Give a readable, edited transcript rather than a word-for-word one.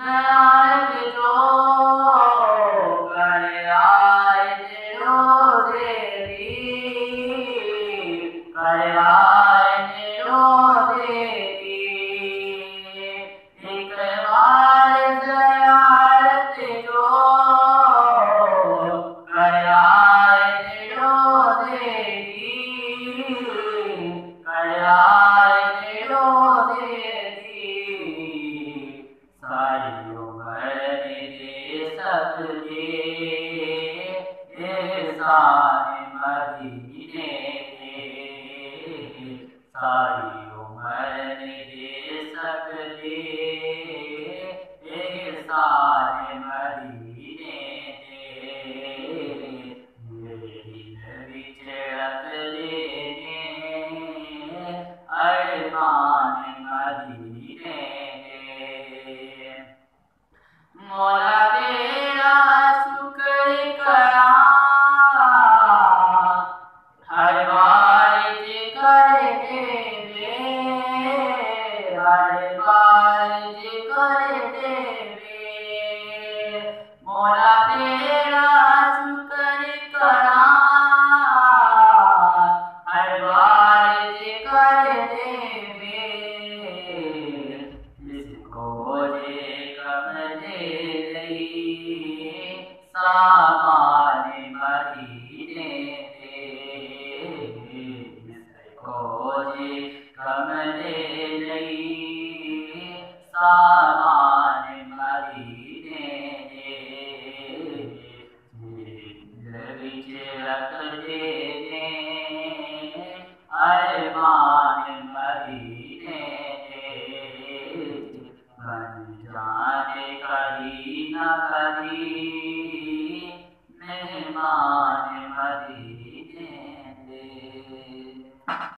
नायक जो कर आए रोज़े दी, कर आए रोज़े दी। एक बार ज़ियारत जो कर आए रोज़े दी, कर आए रोज़े दी। सारी उम्र दे सकते एहसान मदीने के, सारी उम्र दे सकते एहसान मदीने के। दिल विच रख लेने अरमान मदीने के। मौला तेरा शुक्र करा हर बार जिक्र देवे, हर बार जिक्र देवे। मौला तेरा शुक्र करा हर बार जिक्र देवे। जिसको जे कमले सामान मदीने दे, जिसको जे कमले सामान मदीने दे। दिल विच रख लेने अरमान मदीने दे। बन जाने कभी न कभी मेहमान मदीने दे।